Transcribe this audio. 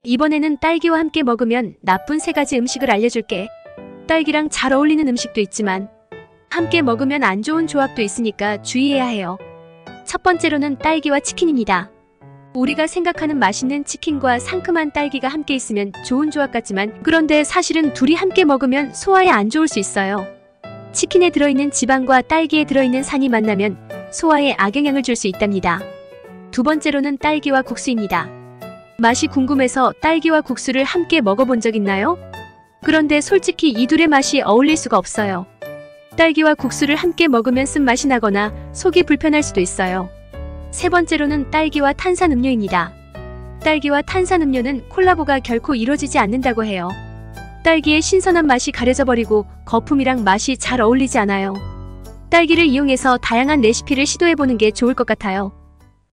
이번에는 딸기와 함께 먹으면 나쁜 3가지 음식을 알려줄게. 딸기랑 잘 어울리는 음식도 있지만 함께 먹으면 안 좋은 조합도 있으니까 주의해야 해요. 첫 번째로는 딸기와 치킨입니다. 우리가 생각하는 맛있는 치킨과 상큼한 딸기가 함께 있으면 좋은 조합 같지만 그런데 사실은 둘이 함께 먹으면 소화에 안 좋을 수 있어요. 치킨에 들어있는 지방과 딸기에 들어있는 산이 만나면 소화에 악영향을 줄 수 있답니다. 두 번째로는 딸기와 국수입니다. 맛이 궁금해서 딸기와 국수를 함께 먹어본 적 있나요? 그런데 솔직히 이 둘의 맛이 어울릴 수가 없어요. 딸기와 국수를 함께 먹으면 쓴맛이 나거나 속이 불편할 수도 있어요. 세 번째로는 딸기와 탄산음료입니다. 딸기와 탄산음료는 콜라보가 결코 이루어지지 않는다고 해요. 딸기의 신선한 맛이 가려져 버리고 거품이랑 맛이 잘 어울리지 않아요. 딸기를 이용해서 다양한 레시피를 시도해보는 게 좋을 것 같아요.